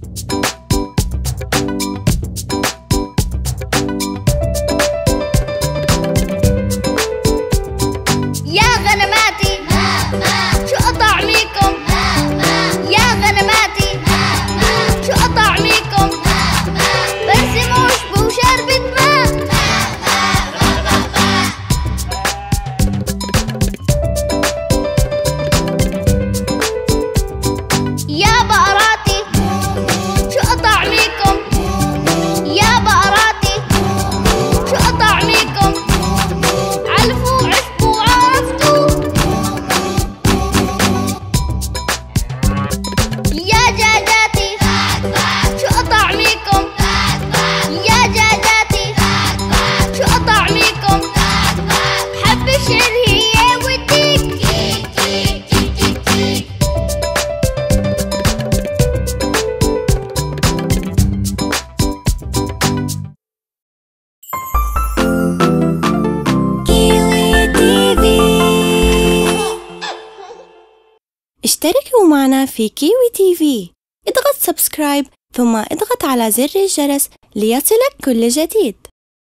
يا غنماتي شو طعميكم؟ يا غنماتي شو طعميكم؟ برسم وشبه وشربة ماء. يا بقراتي شو طعميكم؟ يا بقراتي شو طعميكم؟ علفوا عشبوا وعرفتوا. يا دجاجاتي شو طعميكم؟ يا دجاجاتي شو طعميكم؟ حب الشعر هي والديك. اشتركوا معنا في كيوي تي في. اضغط سبسكرايب ثم اضغط على زر الجرس ليصلك كل جديد.